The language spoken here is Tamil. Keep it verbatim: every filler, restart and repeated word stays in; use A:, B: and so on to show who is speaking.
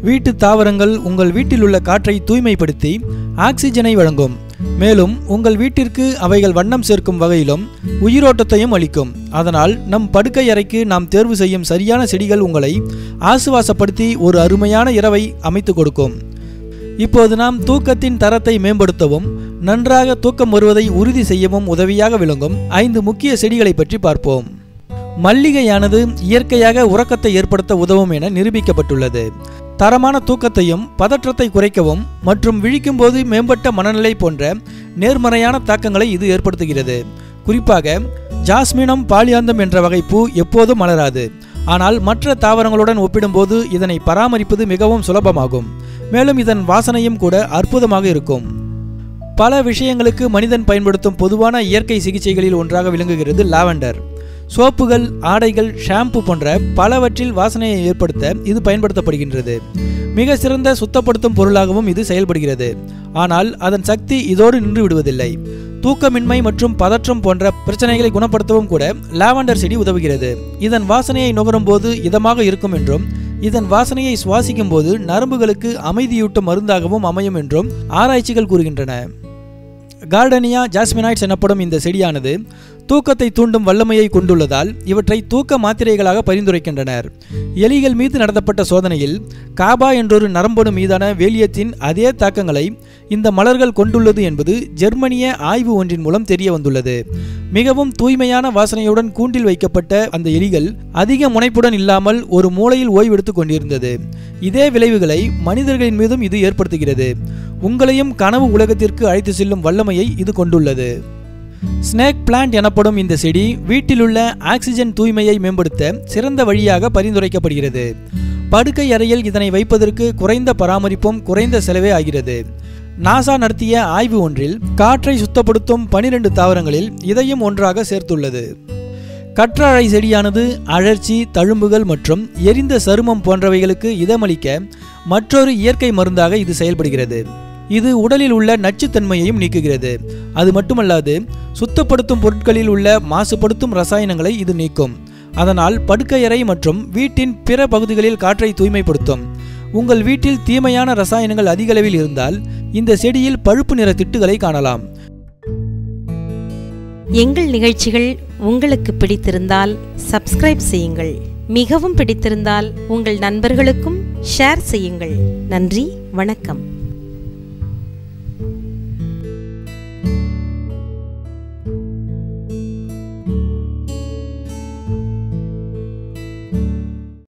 A: வீட்டு தாவரங்கள் உங்கள் வீட்டில் உள்ள காற்றை தூய்மைப்படுத்தி ஆக்சிஜனை வழங்கும். மேலும் உங்கள் வீட்டிற்கு அவைகள் வண்ணம் சேர்க்கும் வகையிலும் உயிரோட்டத்தையும் அளிக்கும். அதனால் நம் படுக்கை அறைக்கு நாம் தேர்வு செய்யும் சரியான செடிகள் உங்களை ஆசுவாசப்படுத்தி ஒரு அருமையான இரவை அமைத்து கொடுக்கும். இப்போது நாம் தூக்கத்தின் தரத்தை மேம்படுத்தவும் நன்றாக தூக்கம் வருவதை உறுதி செய்யவும் உதவியாக விளங்கும் ஐந்து முக்கிய செடிகளை பற்றி பார்ப்போம். மல்லிகையானது இயற்கையாக உறக்கத்தை ஏற்படுத்த உதவும் என நிரூபிக்கப்பட்டுள்ளது. தரமான தூக்கத்தையும் பதற்றத்தை குறைக்கவும் மற்றும் விழிக்கும் போது மேம்பட்ட மனநிலை போன்ற நேர்மறையான தாக்கங்களை இது ஏற்படுத்துகிறது. குறிப்பாக ஜாஸ்மினம் பாலியாந்தம் என்ற வகை பூ எப்போதும் மலராது. ஆனால் மற்ற தாவரங்களுடன் ஒப்பிடும்போது இதனை பராமரிப்பது மிகவும் சுலபமாகும். மேலும் இதன் வாசனையும் கூட அற்புதமாக இருக்கும். பல விஷயங்களுக்கு மனிதன் பயன்படுத்தும் பொதுவான இயற்கை சிகிச்சைகளில் ஒன்றாக விளங்குகிறது லாவெண்டர். சோப்புகள், ஆடைகள், ஷாம்பு போன்ற பலவற்றில் வாசனையை ஏற்படுத்த இது பயன்படுத்தப்படுகின்றது. மிக சிறந்த சுத்தப்படுத்தும் பொருளாகவும் இது செயல்படுகிறது. ஆனால் அதன் சக்தி இதோடு நின்று விடுவதில்லை. தூக்கமின்மை மற்றும் பதற்றம் போன்ற பிரச்சனைகளை குணப்படுத்தவும் கூட லாவெண்டர் செடி உதவுகிறது. இதன் வாசனையை நுகரும் போது இதமாக இருக்கும் என்றும் இதன் வாசனையை சுவாசிக்கும் போது நரம்புகளுக்கு அமைதியூட்டும் மருந்தாகவும் அமையும் என்றும் ஆராய்ச்சிகள் கூறுகின்றன. கார்டனியா ஜாஸ்மினைட்ஸ் எனப்படும் இந்த செடியானது தூக்கத்தை தூண்டும் வல்லமையை கொண்டுள்ளதால் இவற்றை தூக்க மாத்திரைகளாக பரிந்துரைக்கின்றனர். எலிகள் மீது நடத்தப்பட்ட சோதனையில் காபா என்றொரு நரம்பணு மீதான வேலியத்தின் அதே தாக்கங்களை இந்த மலர்கள் கொண்டுள்ளது என்பது ஜெர்மனிய ஆய்வு ஒன்றின் மூலம் தெரிய வந்துள்ளது. மிகவும் தூய்மையான வாசனையுடன் கூண்டில் வைக்கப்பட்ட அந்த எலிகள் அதிக முனைப்புடன் இல்லாமல் ஒரு மூலையில் ஓய்வெடுத்துக் கொண்டிருந்தது. இதே விளைவுகளை மனிதர்களின் மீதும் இது ஏற்படுத்துகிறது. உங்களையும் கனவு உலகத்திற்கு அழைத்து செல்லும் வல்லமையை இது கொண்டுள்ளது. ஸ்னேக் பிளான்ட் எனப்படும் இந்த செடி வீட்டிலுள்ள ஆக்சிஜன் தூய்மையை மேம்படுத்த சிறந்த வழியாக பரிந்துரைக்கப்படுகிறது. படுக்கை அறையில் இதனை வைப்பதற்கு குறைந்த பராமரிப்பும் குறைந்த செலவே ஆகிறது. நாசா நடத்திய ஆய்வு ஒன்றில் காற்றை சுத்தப்படுத்தும் பனிரெண்டு தாவரங்களில் இதையும் ஒன்றாக சேர்த்துள்ளது. கற்றாழை செடியானது அழற்சி, தழும்புகள் மற்றும் எரிந்த சருமம் போன்றவைகளுக்கு இதமளிக்க மற்றொரு இயற்கை மருந்தாக இது செயல்படுகிறது. இது உடலில் உள்ள நச்சுத்தன்மையையும் நீக்குகிறது. அது மட்டுமல்லாது சுத்தப்படுத்தும் பொருட்களில் உள்ள மாசுபடுத்தும் ரசாயனங்களை இது நீக்கும். அதனால் படுக்கையறை மற்றும் வீட்டின் பிற பகுதிகளில் காற்றை தூய்மைப்படுத்தும். உங்கள் வீட்டில் தீமையான ரசாயனங்கள் அதிக அளவில் இருந்தால் இந்த செடியில் பழுப்பு நிற திட்டுகளை காணலாம்.
B: எங்கள் நிகழ்ச்சிகள் உங்களுக்கு பிடித்திருந்தால் சப்ஸ்கிரைப் செய்யுங்கள். மிகவும் பிடித்திருந்தால் உங்கள் நண்பர்களுக்கும் ஷேர் செய்யுங்கள். நன்றி, வணக்கம்.